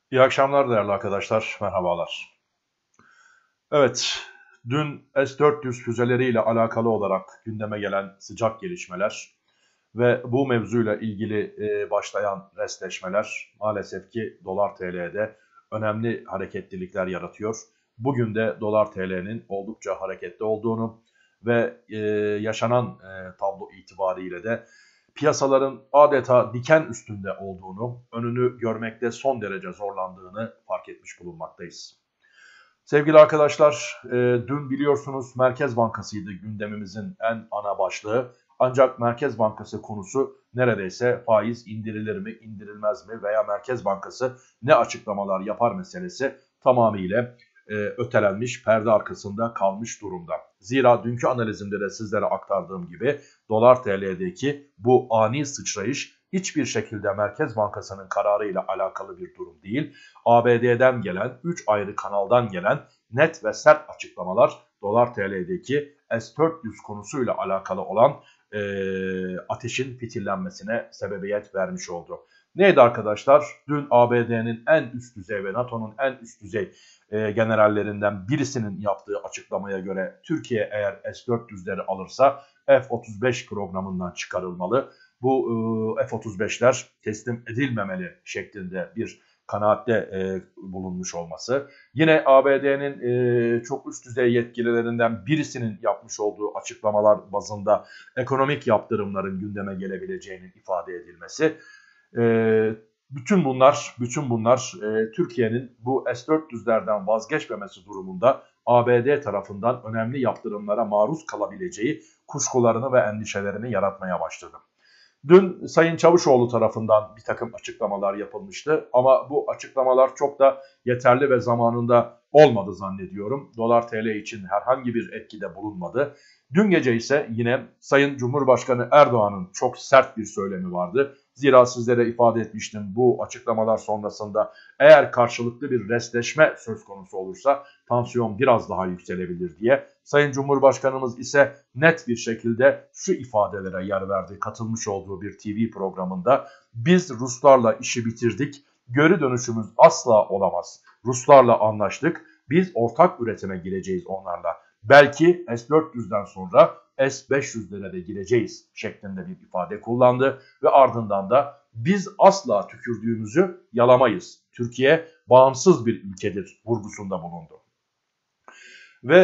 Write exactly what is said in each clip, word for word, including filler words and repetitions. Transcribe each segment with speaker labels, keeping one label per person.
Speaker 1: İyi akşamlar değerli arkadaşlar, merhabalar. Evet, dün S dört yüz füzeleriyle alakalı olarak gündeme gelen sıcak gelişmeler ve bu mevzuyla ilgili e, başlayan restleşmeler maalesef ki dolar T L'de önemli hareketlilikler yaratıyor. Bugün de dolar T L'nin oldukça hareketli olduğunu ve e, yaşanan e, tablo itibariyle de piyasaların adeta diken üstünde olduğunu, önünü görmekte son derece zorlandığını fark etmiş bulunmaktayız. Sevgili arkadaşlar, e, dün biliyorsunuz Merkez Bankası'ydı gündemimizin en ana başlığı. Ancak Merkez Bankası konusu neredeyse faiz indirilir mi, indirilmez mi veya Merkez Bankası ne açıklamalar yapar meselesi tamamıyla e, ötelenmiş, perde arkasında kalmış durumda. Zira dünkü analizimde de sizlere aktardığım gibi dolar T L'deki bu ani sıçrayış hiçbir şekilde Merkez Bankası'nın kararıyla alakalı bir durum değil. A B D'den gelen, üç ayrı kanaldan gelen net ve sert açıklamalar dolar T L'deki S dört yüz konusuyla alakalı olan e, ateşin fitillenmesine sebebiyet vermiş oldu. Neydi arkadaşlar? Dün A B D'nin en üst düzey ve NATO'nun en üst düzey e, generallerinden birisinin yaptığı açıklamaya göre Türkiye eğer S dört yüzleri alırsa F otuz beş programından çıkarılmalı. Bu e, F otuz beşler teslim edilmemeli şeklinde bir kanaatte e, bulunmuş olması. Yine A B D'nin e, çok üst düzey yetkililerinden birisinin yapmış olduğu açıklamalar bazında ekonomik yaptırımların gündeme gelebileceğinin ifade edilmesi. E, bütün bunlar, bütün bunlar e, Türkiye'nin bu S dört yüzlerden vazgeçmemesi durumunda A B D tarafından önemli yaptırımlara maruz kalabileceği kuşkularını ve endişelerini yaratmaya başladı. Dün Sayın Çavuşoğlu tarafından bir takım açıklamalar yapılmıştı ama bu açıklamalar çok da yeterli ve zamanında olmadı zannediyorum. Dolar T L için herhangi bir etkide bulunmadı. Dün gece ise yine Sayın Cumhurbaşkanı Erdoğan'ın çok sert bir söylemi vardı. Zira sizlere ifade etmiştim bu açıklamalar sonrasında eğer karşılıklı bir restleşme söz konusu olursa tansiyon biraz daha yükselebilir diye. Sayın Cumhurbaşkanımız ise net bir şekilde şu ifadelere yer verdi katılmış olduğu bir T V programında. Biz Ruslarla işi bitirdik, geri dönüşümüz asla olamaz. Ruslarla anlaştık, biz ortak üretime gireceğiz onlarla. Belki S dört yüzden sonra S beş yüzlere de gireceğiz şeklinde bir ifade kullandı ve ardından da biz asla tükürdüğümüzü yalamayız. Türkiye bağımsız bir ülkedir vurgusunda bulundu. Ve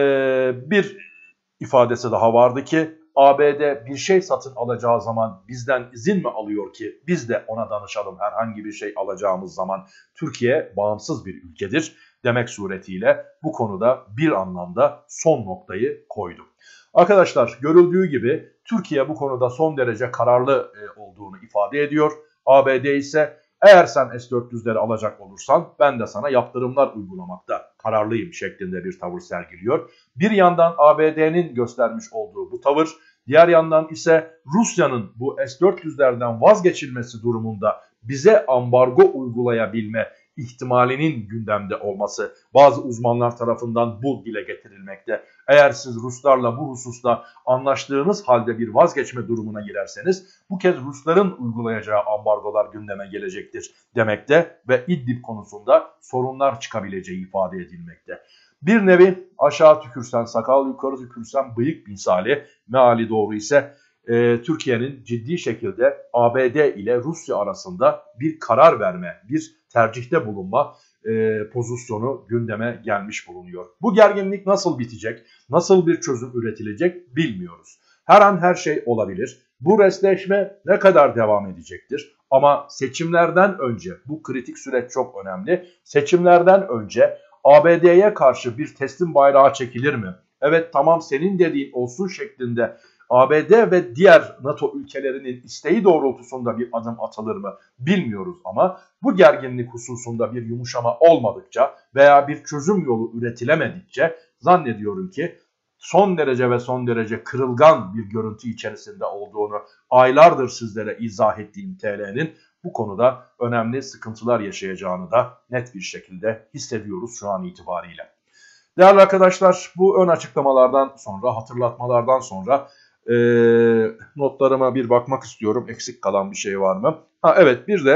Speaker 1: e, bir ifadesi daha vardı ki A B D bir şey satın alacağı zaman bizden izin mi alıyor ki biz de ona danışalım herhangi bir şey alacağımız zaman. Türkiye bağımsız bir ülkedir demek suretiyle bu konuda bir anlamda son noktayı koydu. Arkadaşlar görüldüğü gibi Türkiye bu konuda son derece kararlı olduğunu ifade ediyor. A B D ise eğer sen S dört yüzleri alacak olursan ben de sana yaptırımlar uygulamakta kararlıyım şeklinde bir tavır sergiliyor. Bir yandan A B D'nin göstermiş olduğu bu tavır, diğer yandan ise Rusya'nın bu S dört yüzlerden vazgeçilmesi durumunda bize ambargo uygulayabilme ihtimalinin gündemde olması bazı uzmanlar tarafından bu dile getirilmekte. Eğer siz Ruslarla bu hususta anlaştığınız halde bir vazgeçme durumuna girerseniz bu kez Rusların uygulayacağı ambargolar gündeme gelecektir demekte ve İdlib konusunda sorunlar çıkabileceği ifade edilmekte. Bir nevi aşağı tükürsen sakal, yukarı tükürsen bıyık misali, meali doğru ise e, Türkiye'nin ciddi şekilde A B D ile Rusya arasında bir karar verme, bir tercihte bulunma e, pozisyonu gündeme gelmiş bulunuyor. Bu gerginlik nasıl bitecek, nasıl bir çözüm üretilecek bilmiyoruz. Her an her şey olabilir. Bu restleşme ne kadar devam edecektir? Ama seçimlerden önce, bu kritik süreç çok önemli, seçimlerden önce A B D'ye karşı bir teslim bayrağı çekilir mi? Evet tamam senin dediğin olsun şeklinde A B D ve diğer NATO ülkelerinin isteği doğrultusunda bir adım atılır mı bilmiyoruz ama bu gerginlik hususunda bir yumuşama olmadıkça veya bir çözüm yolu üretilemedikçe zannediyorum ki son derece ve son derece kırılgan bir görüntü içerisinde olduğunu aylardır sizlere izah ettiğim T L'nin bu konuda önemli sıkıntılar yaşayacağını da net bir şekilde hissediyoruz şu an itibariyle. Değerli arkadaşlar bu ön açıklamalardan sonra, hatırlatmalardan sonra e, notlarıma bir bakmak istiyorum. Eksik kalan bir şey var mı? Ha, evet bir de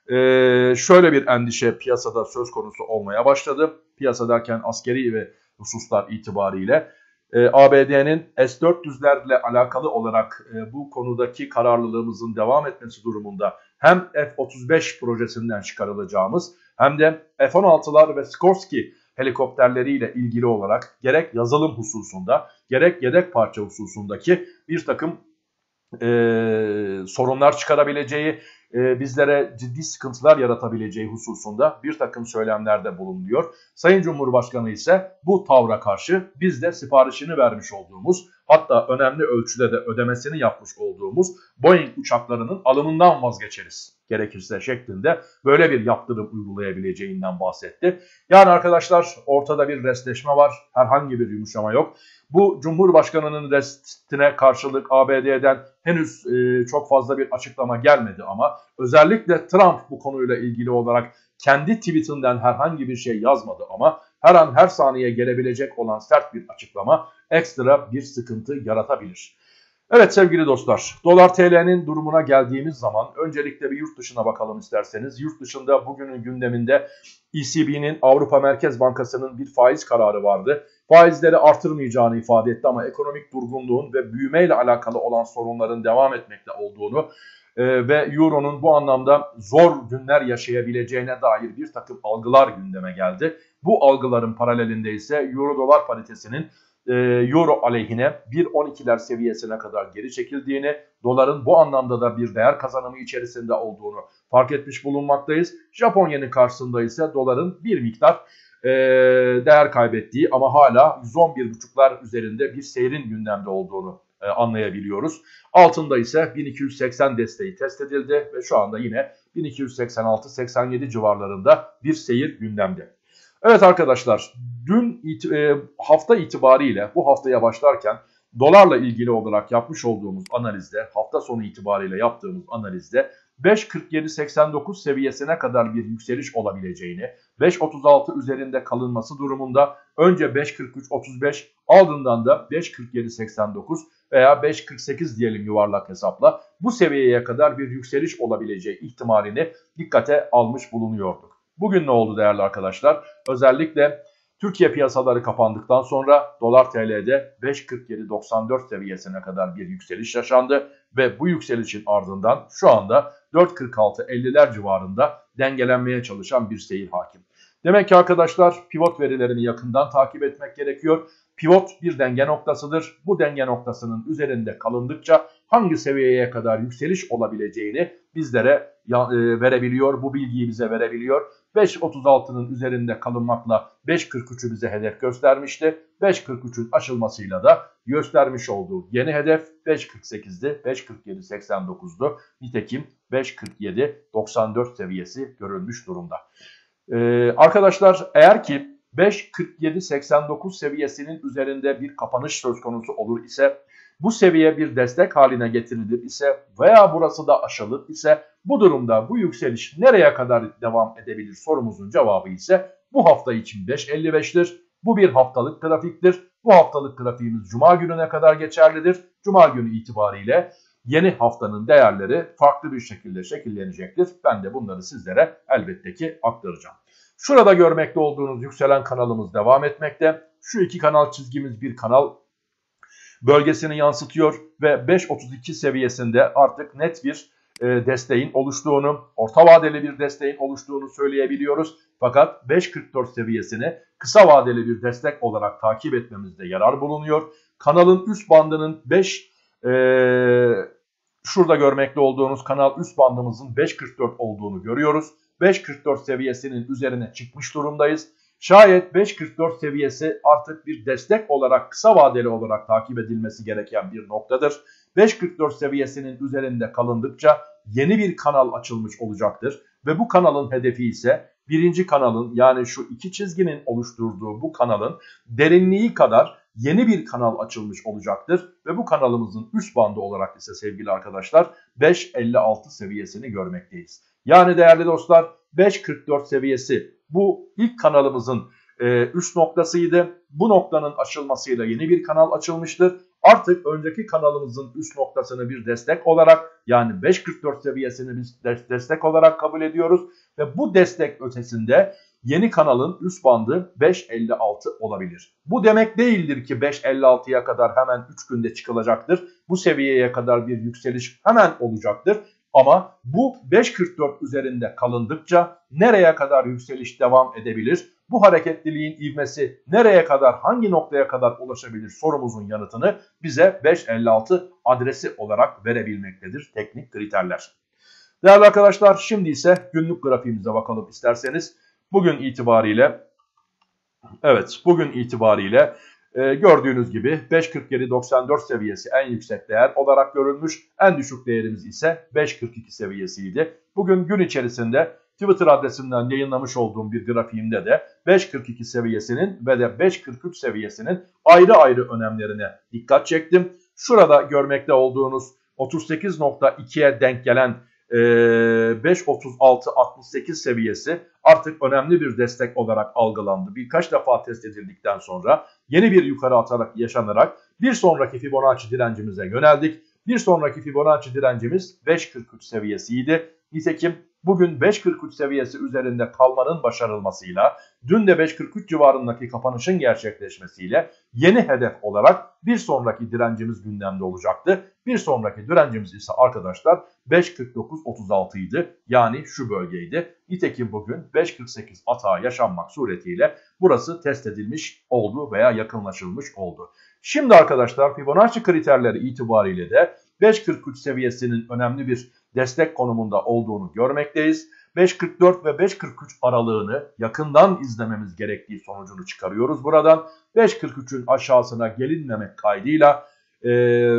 Speaker 1: Ee, şöyle bir endişe piyasada söz konusu olmaya başladı. Piyasa derken askeri ve hususlar itibariyle e, A B D'nin S dört yüzlerle alakalı olarak e, bu konudaki kararlılığımızın devam etmesi durumunda hem F otuz beş projesinden çıkarılacağımız hem de F on altılar ve Sikorsky helikopterleriyle ilgili olarak gerek yazılım hususunda gerek yedek parça hususundaki bir takım e, sorunlar çıkarabileceği, e, bizlere ciddi sıkıntılar yaratabileceği hususunda bir takım söylemlerde bulunuyor. Sayın Cumhurbaşkanı ise bu tavra karşı biz de siparişini vermiş olduğumuz, hatta önemli ölçüde de ödemesini yapmış olduğumuz Boeing uçaklarının alımından vazgeçeriz gerekirse şeklinde böyle bir yaptırım uygulayabileceğinden bahsetti. Yani arkadaşlar ortada bir restleşme var, herhangi bir yumuşama yok. Bu Cumhurbaşkanı'nın restine karşılık A B D'den henüz e, çok fazla bir açıklama gelmedi ama özellikle Trump bu konuyla ilgili olarak kendi tweetinden herhangi bir şey yazmadı ama her an her saniye gelebilecek olan sert bir açıklama ekstra bir sıkıntı yaratabilir. Evet sevgili dostlar, dolar T L'nin durumuna geldiğimiz zaman öncelikle bir yurt dışına bakalım isterseniz. Yurt dışında bugünün gündeminde E C B'nin, Avrupa Merkez Bankası'nın bir faiz kararı vardı. Faizleri artırmayacağını ifade etti ama ekonomik durgunluğun ve büyümeyle alakalı olan sorunların devam etmekte olduğunu e, ve Euro'nun bu anlamda zor günler yaşayabileceğine dair bir takım algılar gündeme geldi. Bu algıların paralelinde ise Euro dolar paritesinin Euro aleyhine bir nokta on ikiler seviyesine kadar geri çekildiğini, doların bu anlamda da bir değer kazanımı içerisinde olduğunu fark etmiş bulunmaktayız. Japonya'nın karşısında ise doların bir miktar e, değer kaybettiği ama hala yüz on bir buçuklar üzerinde bir seyrin gündemde olduğunu e, anlayabiliyoruz. Altında ise bin iki yüz seksen desteği test edildi ve şu anda yine bin iki yüz seksen altı seksen yedi civarlarında bir seyir gündemde. Evet arkadaşlar, dün e, hafta itibariyle bu haftaya başlarken dolarla ilgili olarak yapmış olduğumuz analizde, hafta sonu itibariyle yaptığımız analizde beş kırk yedi seksen dokuz seviyesine kadar bir yükseliş olabileceğini, beş otuz altı üzerinde kalınması durumunda önce beş kırk üç otuz beş ardından da beş kırk yedi seksen dokuz veya beş kırk sekiz diyelim yuvarlak hesapla bu seviyeye kadar bir yükseliş olabileceği ihtimalini dikkate almış bulunuyorduk. Bugün ne oldu değerli arkadaşlar? Özellikle Türkiye piyasaları kapandıktan sonra dolar T L'de beş kırk yedi doksan dört seviyesine kadar bir yükseliş yaşandı ve bu yükselişin ardından şu anda dört kırk altı elliler civarında dengelenmeye çalışan bir seyir hakim. Demek ki arkadaşlar pivot verilerini yakından takip etmek gerekiyor. Pivot bir denge noktasıdır. Bu denge noktasının üzerinde kalındıkça hangi seviyeye kadar yükseliş olabileceğini bizlere verebiliyor, bu bilgiyi bize verebiliyor. beş otuz altının üzerinde kalınmakla beş kırk üçü bize hedef göstermişti. beş kırk üçün aşılmasıyla da göstermiş olduğu yeni hedef beş kırk sekizdi, beş kırk yedi seksen dokuzdu. Nitekim beş kırk yedi doksan dört seviyesi görülmüş durumda. Ee, arkadaşlar eğer ki beş kırk yedi seksen dokuz seviyesinin üzerinde bir kapanış söz konusu olur ise, bu seviye bir destek haline getirilir ise veya burası da aşılır ise bu durumda bu yükseliş nereye kadar devam edebilir sorumuzun cevabı ise bu hafta için beş elli beş'tir. Bu bir haftalık grafiktir. Bu haftalık grafiğimiz Cuma gününe kadar geçerlidir. Cuma günü itibariyle yeni haftanın değerleri farklı bir şekilde şekillenecektir. Ben de bunları sizlere elbette ki aktaracağım. Şurada görmekte olduğunuz yükselen kanalımız devam etmekte. Şu iki kanal çizgimiz bir kanal bölgesini yansıtıyor ve beş otuz iki seviyesinde artık net bir e, desteğin oluştuğunu, orta vadeli bir desteğin oluştuğunu söyleyebiliyoruz. Fakat beş kırk dört seviyesini kısa vadeli bir destek olarak takip etmemizde yarar bulunuyor. Kanalın üst bandının beş e, şurada görmekte olduğunuz kanal üst bandımızın beş kırk dört olduğunu görüyoruz. beş kırk dört seviyesinin üzerine çıkmış durumdayız. Şayet beş kırk dört seviyesi artık bir destek olarak kısa vadeli olarak takip edilmesi gereken bir noktadır. beş kırk dört seviyesinin üzerinde kalındıkça yeni bir kanal açılmış olacaktır. Ve bu kanalın hedefi ise birinci kanalın, yani şu iki çizginin oluşturduğu bu kanalın derinliği kadar yeni bir kanal açılmış olacaktır. Ve bu kanalımızın üst bandı olarak ise sevgili arkadaşlar beş elli altı seviyesini görmekteyiz. Yani değerli dostlar beş kırk dört seviyesi bu ilk kanalımızın e, üst noktasıydı. Bu noktanın açılmasıyla yeni bir kanal açılmıştır. artık önceki kanalımızın üst noktasını bir destek olarak, yani beş kırk dört seviyesini biz destek olarak kabul ediyoruz ve bu destek ötesinde yeni kanalın üst bandı beş elli altı olabilir. Bu demek değildir ki beş elli altıya kadar hemen üç günde çıkılacaktır. Bu seviyeye kadar bir yükseliş hemen olacaktır. Ama bu beş kırk dört üzerinde kalındıkça nereye kadar yükseliş devam edebilir? Bu hareketliliğin ivmesi nereye kadar, hangi noktaya kadar ulaşabilir sorumuzun yanıtını bize beş elli altı adresi olarak verebilmektedir teknik kriterler. Değerli arkadaşlar, şimdi ise günlük grafiğimize bakalım isterseniz. Bugün itibariyle, evet bugün itibariyle e, gördüğünüz gibi beş kırk yedi doksan dört seviyesi en yüksek değer olarak görülmüş. En düşük değerimiz ise beş kırk iki seviyesiydi. Bugün gün içerisinde Twitter adresimden yayınlamış olduğum bir grafiğimde de beş kırk iki seviyesinin ve de beş kırk üç seviyesinin ayrı ayrı önemlerine dikkat çektim. Şurada görmekte olduğunuz otuz sekiz nokta ikiye denk gelen beş otuz altı altmış sekiz seviyesi artık önemli bir destek olarak algılandı. Birkaç defa test edildikten sonra yeni bir yukarı atarak yaşanarak bir sonraki Fibonacci direncimize yöneldik. Bir sonraki Fibonacci direncimiz beş kırk üç seviyesiydi. Nitekim bugün beş kırk üç seviyesi üzerinde kalmanın başarılmasıyla, dün de beş kırk üç civarındaki kapanışın gerçekleşmesiyle yeni hedef olarak bir sonraki direncimiz gündemde olacaktı. Bir sonraki direncimiz ise arkadaşlar beş kırk dokuz otuz altı idi. Yani şu bölgeydi. Nitekim bugün beş kırk sekiz atağı yaşanmak suretiyle burası test edilmiş oldu veya yakınlaşılmış oldu. Şimdi arkadaşlar Fibonacci kriterleri itibariyle de beş kırk üç seviyesinin önemli bir destek konumunda olduğunu görmekteyiz. beş kırk dört ve beş kırk üç aralığını yakından izlememiz gerektiği sonucunu çıkarıyoruz buradan. beş kırk üçün aşağısına gelinmemek kaydıyla e,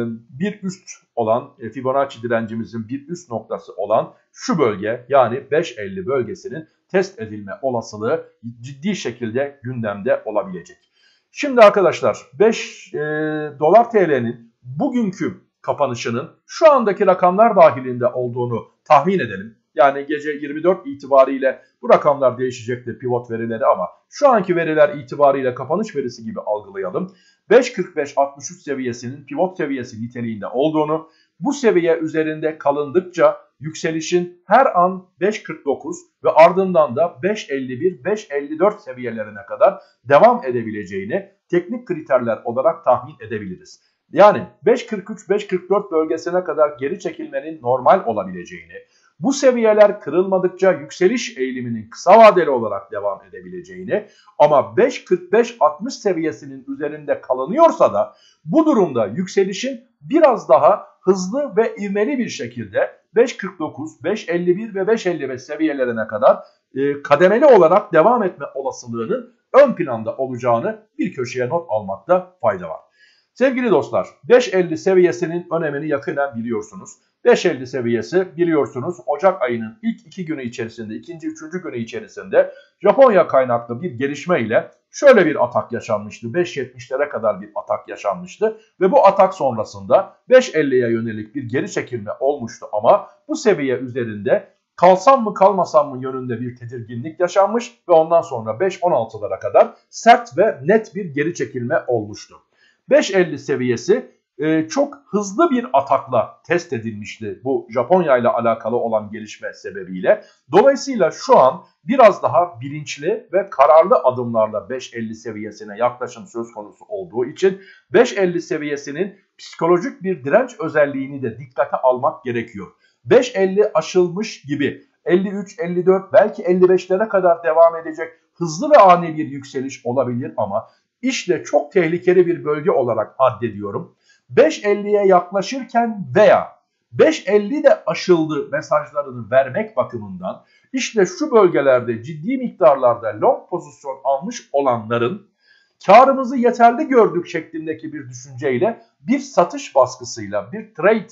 Speaker 1: bir üst olan e, Fibonacci direncimizin bir üst noktası olan şu bölge, yani beş elli bölgesinin test edilme olasılığı ciddi şekilde gündemde olabilecek. Şimdi arkadaşlar beş e, dolar T L'nin bugünkü kapanışının şu andaki rakamlar dahilinde olduğunu tahmin edelim. Yani gece yirmi dört itibariyle bu rakamlar değişecektir, pivot verileri, ama şu anki veriler itibariyle kapanış verisi gibi algılayalım. beş kırk beş altmış üç seviyesinin pivot seviyesi niteliğinde olduğunu, bu seviye üzerinde kalındıkça yükselişin her an beş kırk dokuz ve ardından da beş elli bir beş elli dört seviyelerine kadar devam edebileceğini teknik kriterler olarak tahmin edebiliriz. Yani beş kırk üç beş kırk dört bölgesine kadar geri çekilmenin normal olabileceğini, bu seviyeler kırılmadıkça yükseliş eğiliminin kısa vadeli olarak devam edebileceğini, ama beş kırk beş altmış seviyesinin üzerinde kalınıyorsa da bu durumda yükselişin biraz daha hızlı ve ivmeli bir şekilde beş kırk dokuz, beş elli bir ve beş elli beş seviyelerine kadar e, kademeli olarak devam etme olasılığının ön planda olacağını bir köşeye not almakta fayda var. Sevgili dostlar, beş elli seviyesinin önemini yakinen biliyorsunuz. beş elli seviyesi biliyorsunuz Ocak ayının ilk iki günü içerisinde, ikinci, üçüncü günü içerisinde Japonya kaynaklı bir gelişme ile şöyle bir atak yaşanmıştı. beş yetmişlere kadar bir atak yaşanmıştı ve bu atak sonrasında beş elliye yönelik bir geri çekilme olmuştu, ama bu seviye üzerinde kalsam mı kalmasam mı yönünde bir tedirginlik yaşanmış ve ondan sonra beş on altılara kadar sert ve net bir geri çekilme olmuştu. beş elli seviyesi e, çok hızlı bir atakla test edilmişti bu Japonya ile alakalı olan gelişme sebebiyle. Dolayısıyla şu an biraz daha bilinçli ve kararlı adımlarla beş elli seviyesine yaklaşım söz konusu olduğu için beş elli seviyesinin psikolojik bir direnç özelliğini de dikkate almak gerekiyor. beş elli aşılmış gibi elli üç elli dört belki elli beşlere kadar devam edecek hızlı ve ani bir yükseliş olabilir, ama İşte çok tehlikeli bir bölge olarak addediyorum. beş elliye yaklaşırken veya beş elli de aşıldı mesajlarını vermek bakımından işte şu bölgelerde ciddi miktarlarda long pozisyon almış olanların karımızı yeterli gördük şeklindeki bir düşünceyle, bir satış baskısıyla, bir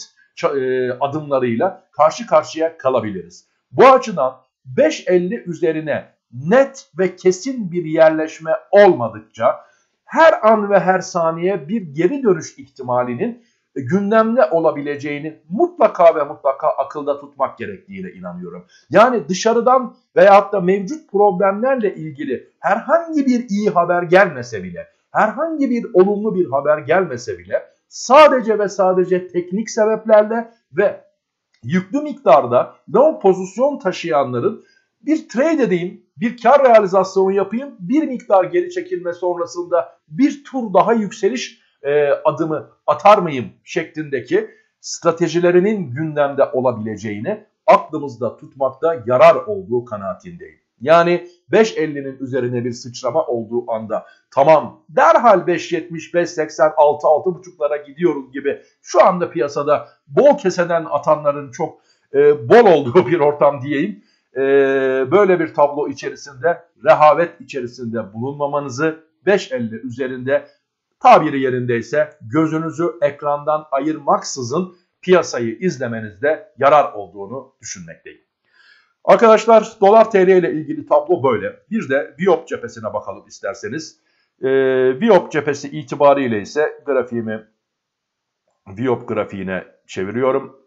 Speaker 1: trade adımlarıyla karşı karşıya kalabiliriz. Bu açıdan beş elli üzerine net ve kesin bir yerleşme olmadıkça her an ve her saniye bir geri dönüş ihtimalinin gündemde olabileceğini mutlaka ve mutlaka akılda tutmak gerektiğine inanıyorum. Yani dışarıdan veyahut da mevcut problemlerle ilgili herhangi bir iyi haber gelmese bile, herhangi bir olumlu bir haber gelmese bile sadece ve sadece teknik sebeplerle ve yüklü miktarda long pozisyon taşıyanların bir trade edeyim, bir kar realizasyonu yapayım, bir miktar geri çekilme sonrasında bir tur daha yükseliş e, adımı atar mıyım şeklindeki stratejilerinin gündemde olabileceğini aklımızda tutmakta yarar olduğu kanaatindeyim. Yani beş ellinin üzerine bir sıçrama olduğu anda tamam derhal beş yetmiş, beş seksen, altı, altı buçuklara gidiyoruz gibi şu anda piyasada bol keseden atanların çok e, bol olduğu bir ortam diyeyim. E, böyle bir tablo içerisinde rehavet içerisinde bulunmamanızı, beş elli üzerinde tabiri yerindeyse gözünüzü ekrandan ayırmaksızın piyasayı izlemenizde yarar olduğunu düşünmekteyim. Arkadaşlar dolar T L ile ilgili tablo böyle. Bir de Viyop cephesine bakalım isterseniz. Ee, Viyop cephesi itibariyle ise grafiğimi Viyop grafiğine çeviriyorum.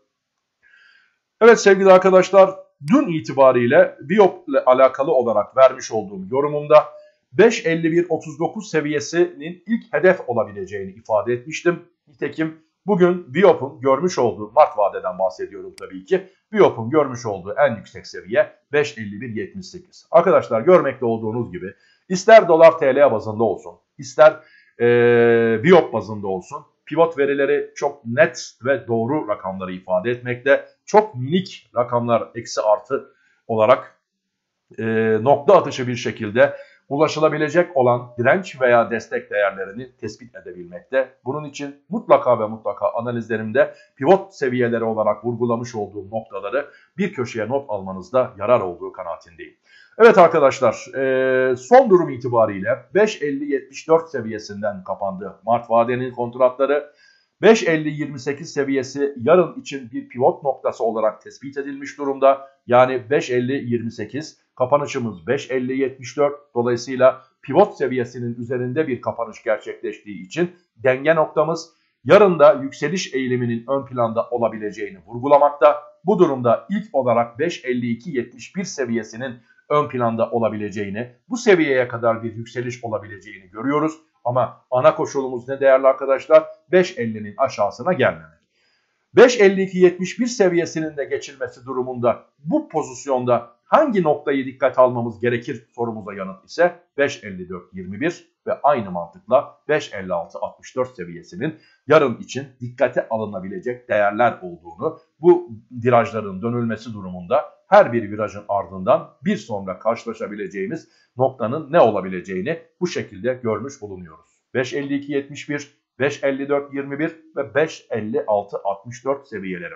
Speaker 1: Evet sevgili arkadaşlar, dün itibariyle Viyop ile alakalı olarak vermiş olduğum yorumumda beş elli bir otuz dokuz seviyesinin ilk hedef olabileceğini ifade etmiştim. Nitekim bugün Viyop'un görmüş olduğu, Mart vadeden bahsediyorum tabii ki, Viyop'un görmüş olduğu en yüksek seviye beş elli bir yetmiş sekiz. Arkadaşlar görmekte olduğunuz gibi ister dolar T L bazında olsun, ister ee, Viyop bazında olsun, pivot verileri çok net ve doğru rakamları ifade etmekte. Çok minik rakamlar eksi artı olarak e, nokta atışı bir şekilde ulaşılabilecek olan direnç veya destek değerlerini tespit edebilmekte. Bunun için mutlaka ve mutlaka analizlerimde pivot seviyeleri olarak vurgulamış olduğum noktaları bir köşeye not almanızda yarar olduğu kanaatindeyim. Evet arkadaşlar, son durum itibariyle beş elli yetmiş dört seviyesinden kapandı Mart vadenin kontratları. beş elli yirmi sekiz seviyesi yarın için bir pivot noktası olarak tespit edilmiş durumda. Yani beş elli yirmi sekiz, kapanışımız beş elli yetmiş dört. Dolayısıyla pivot seviyesinin üzerinde bir kapanış gerçekleştiği için denge noktamız yarın da yükseliş eğiliminin ön planda olabileceğini vurgulamakta. Bu durumda ilk olarak beş elli iki yetmiş bir seviyesinin ön planda olabileceğini, bu seviyeye kadar bir yükseliş olabileceğini görüyoruz. Ama ana koşulumuz ne değerli arkadaşlar? beş ellinin aşağısına gelmemek. beş elli iki yetmiş bir seviyesinin de geçilmesi durumunda bu pozisyonda hangi noktayı dikkat almamız gerekir sorumuza yanıt ise beş elli dört yirmi bir ve aynı mantıkla beş elli altı altmış dört seviyesinin yarın için dikkate alınabilecek değerler olduğunu, bu virajların dönülmesi durumunda her bir virajın ardından bir sonra karşılaşabileceğimiz noktanın ne olabileceğini bu şekilde görmüş bulunuyoruz. beş elli iki yetmiş bir, beş elli dört yirmi bir ve beş elli altı altmış dört seviyeleri.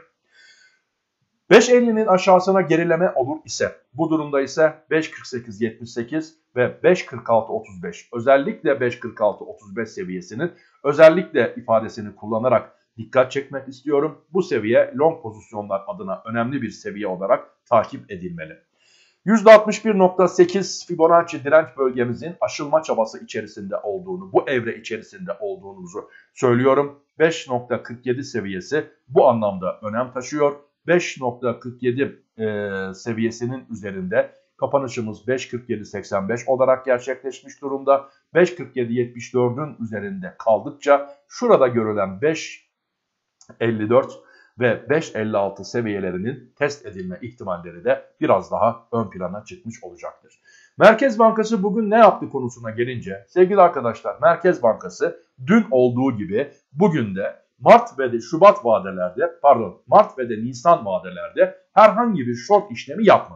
Speaker 1: beş ellinin aşağısına gerileme olur ise, bu durumda ise beş kırk sekiz yetmiş sekiz ve beş kırk altı otuz beş, özellikle beş kırk altı otuz beş seviyesinin özellikle ifadesini kullanarak dikkat çekmek istiyorum. Bu seviye long pozisyonlar adına önemli bir seviye olarak takip edilmeli. yüzde altmış bir nokta sekiz Fibonacci direnç bölgemizin aşılma çabası içerisinde olduğunu, bu evre içerisinde olduğunuzu söylüyorum. beş nokta kırk yedi seviyesi bu anlamda önem taşıyor. beş nokta kırk yedi e, seviyesinin üzerinde kapanışımız beş kırk yedi seksen beş olarak gerçekleşmiş durumda. beş kırk yedi yetmiş dördün üzerinde kaldıkça şurada görülen beş elli dört ve beş elli altı seviyelerinin test edilme ihtimalleri de biraz daha ön plana çıkmış olacaktır. Merkez Bankası bugün ne yaptı konusuna gelince sevgili arkadaşlar, Merkez Bankası dün olduğu gibi bugün de Mart ve de Şubat vadelerde, pardon Mart ve de Nisan vadelerde herhangi bir short işlemi yapmadı.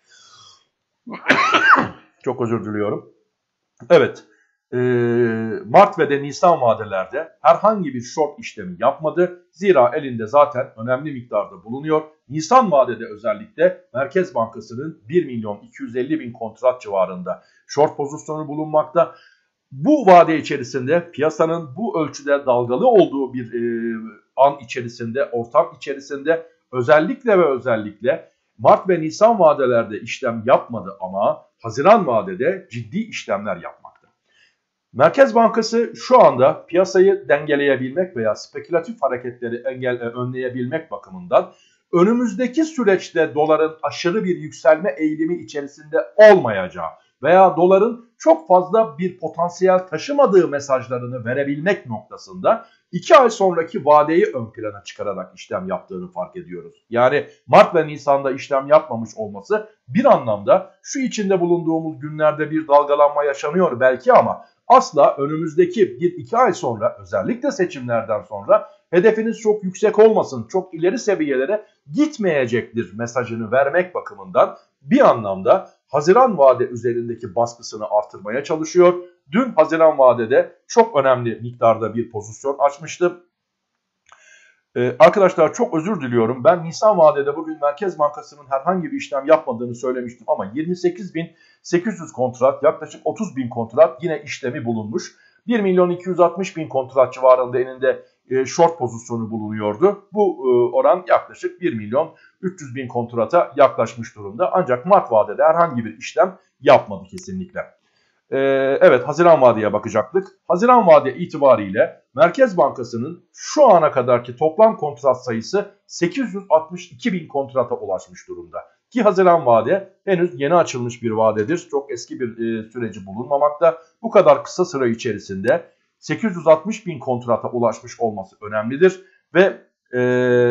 Speaker 1: Çok özür diliyorum. Evet, e, Mart ve de Nisan vadelerde herhangi bir short işlemi yapmadı. Zira elinde zaten önemli miktarda bulunuyor. Nisan vadede özellikle Merkez Bankası'nın bir milyon iki yüz elli bin kontrat civarında short pozisyonu bulunmakta. Bu vade içerisinde piyasanın bu ölçüde dalgalı olduğu bir e, an içerisinde, ortam içerisinde özellikle ve özellikle Mart ve Nisan vadelerde işlem yapmadı ama Haziran vadede ciddi işlemler yapmakta. Merkez Bankası şu anda piyasayı dengeleyebilmek veya spekülatif hareketleri engel, önleyebilmek bakımından önümüzdeki süreçte doların aşırı bir yükselme eğilimi içerisinde olmayacağı veya doların çok fazla bir potansiyel taşımadığı mesajlarını verebilmek noktasında iki ay sonraki vadeyi ön plana çıkararak işlem yaptığını fark ediyoruz. Yani Mart ve Nisan'da işlem yapmamış olması bir anlamda şu içinde bulunduğumuz günlerde bir dalgalanma yaşanıyor belki ama asla önümüzdeki bir iki ay sonra, özellikle seçimlerden sonra hedefiniz çok yüksek olmasın, çok ileri seviyelere gitmeyecektir mesajını vermek bakımından bir anlamda Haziran vade üzerindeki baskısını artırmaya çalışıyor. Dün Haziran vadede çok önemli miktarda bir pozisyon açmıştı. Ee, arkadaşlar çok özür diliyorum. Ben Nisan vadede bugün Merkez Bankası'nın herhangi bir işlem yapmadığını söylemiştim ama yirmi sekiz bin sekiz yüz kontrat, yaklaşık otuz bin kontrat yine işlemi bulunmuş. bir milyon iki yüz altmış bin kontrat civarında elinde e, short pozisyonu bulunuyordu. Bu e, oran yaklaşık bir milyon üç yüz bin kontrata yaklaşmış durumda. Ancak Mart vadede herhangi bir işlem yapmadı kesinlikle. Ee, evet, Haziran vadeye bakacaktık. Haziran vade itibariyle Merkez Bankası'nın şu ana kadarki toplam kontrat sayısı sekiz yüz altmış iki bin kontrata ulaşmış durumda. Ki Haziran vade henüz yeni açılmış bir vadedir. Çok eski bir e, süreci bulunmamakta. Bu kadar kısa süre içerisinde sekiz yüz altmış bin kontrata ulaşmış olması önemlidir. Ve e,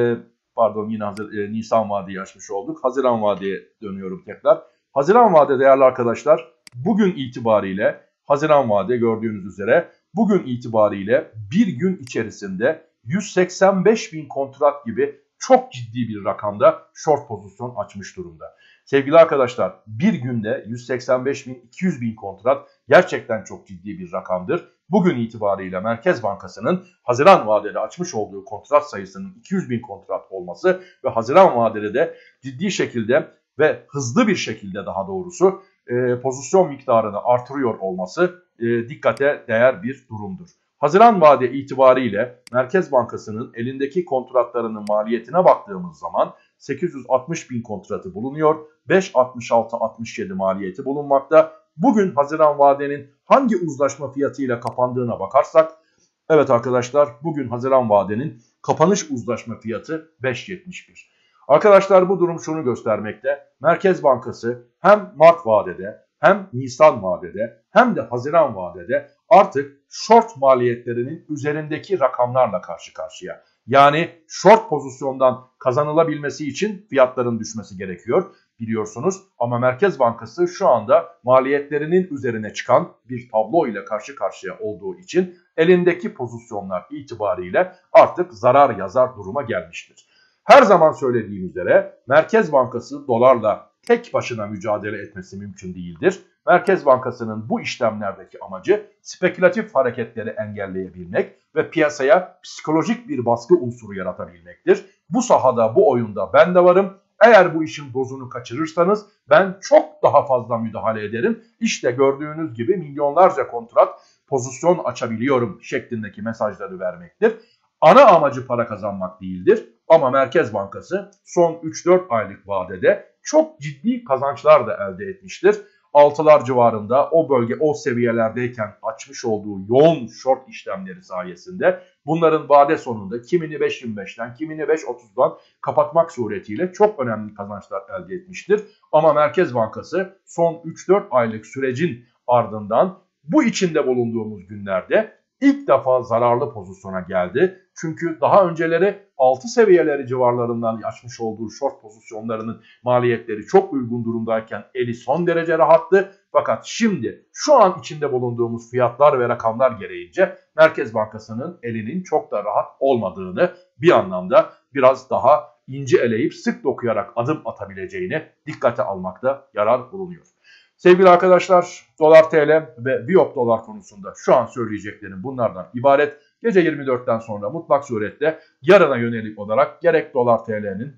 Speaker 1: pardon yine Hazır, e, Nisan vadeyi açmış olduk. Haziran vadeye dönüyorum tekrar. Haziran vade değerli arkadaşlar, bugün itibariyle Haziran vade gördüğünüz üzere bugün itibariyle bir gün içerisinde yüz seksen beş bin kontrat gibi çok ciddi bir rakamda short pozisyon açmış durumda. Sevgili arkadaşlar, bir günde yüz seksen beş bin iki yüz bin kontrat gerçekten çok ciddi bir rakamdır. Bugün itibariyle Merkez Bankası'nın Haziran vadede açmış olduğu kontrat sayısının iki yüz bin kontrat olması ve Haziran vadede de ciddi şekilde ve hızlı bir şekilde daha doğrusu e, pozisyon miktarını artırıyor olması e, dikkate değer bir durumdur. Haziran vade itibariyle Merkez Bankası'nın elindeki kontratlarının maliyetine baktığımız zaman sekiz yüz altmış bin kontratı bulunuyor. beş altmış altı altmış yedi maliyeti bulunmakta. Bugün Haziran vadenin hangi uzlaşma fiyatıyla kapandığına bakarsak, evet arkadaşlar, bugün Haziran vadenin kapanış uzlaşma fiyatı beş yetmiş bir. Arkadaşlar bu durum şunu göstermekte. Merkez Bankası hem Mart vadede hem Nisan vadede hem de Haziran vadede artık short maliyetlerinin üzerindeki rakamlarla karşı karşıya. Yani short pozisyondan kazanılabilmesi için fiyatların düşmesi gerekiyor biliyorsunuz. Ama Merkez Bankası şu anda maliyetlerinin üzerine çıkan bir tablo ile karşı karşıya olduğu için elindeki pozisyonlar itibariyle artık zarar yazar duruma gelmiştir. Her zaman söylediğim üzere Merkez Bankası dolarla tek başına mücadele etmesi mümkün değildir. Merkez Bankası'nın bu işlemlerdeki amacı spekülatif hareketleri engelleyebilmek ve piyasaya psikolojik bir baskı unsuru yaratabilmektir. Bu sahada, bu oyunda ben de varım. Eğer bu işin dozunu kaçırırsanız ben çok daha fazla müdahale ederim. İşte gördüğünüz gibi milyonlarca kontrat pozisyon açabiliyorum şeklindeki mesajları vermektir. Ana amacı para kazanmak değildir. Ama Merkez Bankası son üç dört aylık vadede çok ciddi kazançlar da elde etmiştir. altılar civarında o bölge o seviyelerdeyken açmış olduğu yoğun short işlemleri sayesinde bunların vade sonunda kimini beş yirmi beşten kimini beş otuzdan kapatmak suretiyle çok önemli kazançlar elde etmiştir. Ama Merkez Bankası son üç dört aylık sürecin ardından bu içinde bulunduğumuz günlerde İlk defa zararlı pozisyona geldi. Çünkü daha önceleri altı seviyeleri civarlarından açmış olduğu short pozisyonlarının maliyetleri çok uygun durumdayken eli son derece rahattı. Fakat şimdi şu an içinde bulunduğumuz fiyatlar ve rakamlar gereğince Merkez Bankası'nın elinin çok da rahat olmadığını, bir anlamda biraz daha ince eleyip sık dokuyarak adım atabileceğini dikkate almakta yarar bulunuyor. Sevgili arkadaşlar, dolar T L ve Viyop dolar konusunda şu an söyleyeceklerim bunlardan ibaret. Gece yirmi dörtten sonra mutlak surette yarına yönelik olarak gerek dolar T L'nin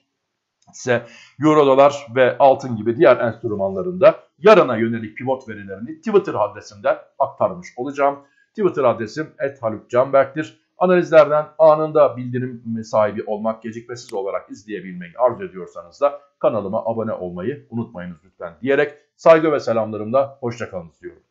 Speaker 1: gerekse euro dolar ve altın gibi diğer enstrümanlarında yarına yönelik pivot verilerini Twitter adresimden aktarmış olacağım. Twitter adresim et haluk canberk'tir. Analizlerden anında bildirim sahibi olmak, gecikmesiz olarak izleyebilmeyi arzu ediyorsanız da kanalıma abone olmayı unutmayınız lütfen diyerek saygı ve selamlarımla hoşça kalın diyorum.